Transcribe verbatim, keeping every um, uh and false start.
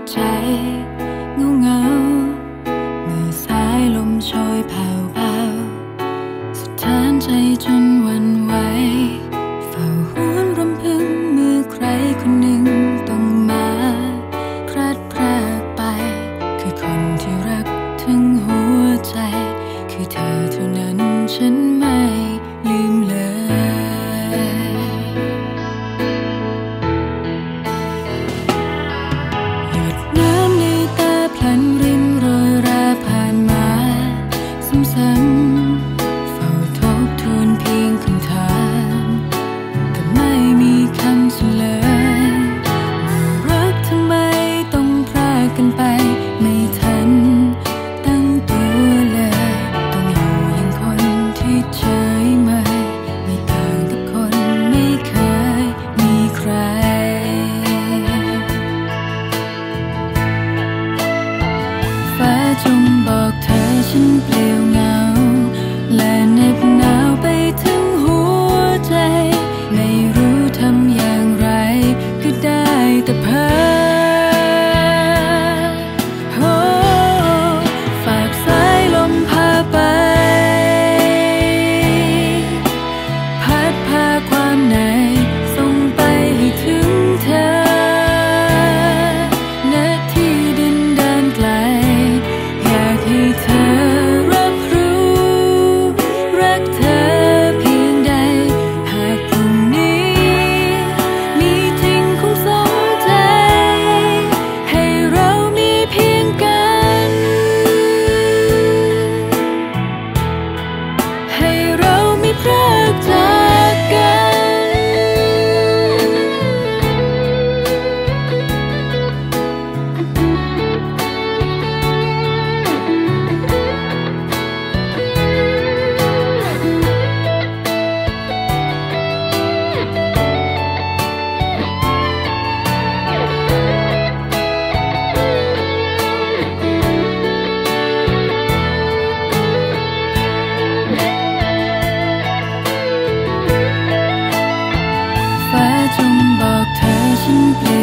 ใจเงาเงาเมื่อสายลมโชยแผ่วเบาสะท้านใจจนหวั่นไหวเฝ้าหวนรำพึงเมื่อใครคนหนึ่งต้องมาพลัดพรากไปคือคนที่รักทั้งหัวใจคือเธอเท่านั้นฉันไม่ลืมเลยหยดน้ำในตาพลันรินโรยราผ่านมาซ้ำๆเฝ้าทบทวนเพียงคำถามแต่ไม่มีคำเฉลยว่ารักทำไมต้องพรากกันไปไม่ทันตั้งตัวเลยต้องอยู่อย่างคนที่เฉยเมยไม่ต่างกับคนไม่เคยมีใครฟ้าจงบอกเธอฉันเปลี่ยวเหงาและเหน็บหนาวไปถึงหัวใจไม่รู้ทำอย่างไรก็ได้แต่เพ้อโอ้ฝากสายลมพาไปพัดพาความในส่งไปให้ถึงเธอณที่ดินแดนไกลอยากให้เธอรับรู้รักเธอเพียงใดหากพรุ่งนี้มีจริงคงสมใจให้เรามีเพียงกันให้เราไม่พรากจากกันฟ้าจงบอกเธอฉันเปลี่ยน